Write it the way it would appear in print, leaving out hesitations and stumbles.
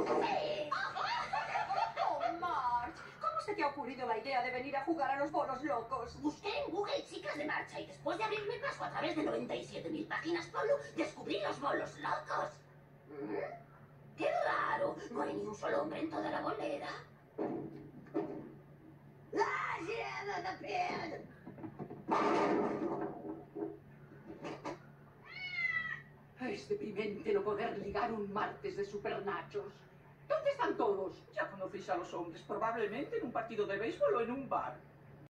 ¡Sí! ¡Oh, Marge! ¿Cómo se te ha ocurrido la idea de venir a jugar a los bolos locos? Busqué en Google chicas de marcha y después de abrirme paso a través de 97.000 páginas Pablo, descubrí los bolos locos. ¡Qué raro! No hay ni un solo hombre en toda la bolera. ¡Ah, yeah, the pin! Es deprimente no poder ligar un martes de supernachos. ¿Dónde están todos? Ya conocéis a los hombres, probablemente en un partido de béisbol o en un bar.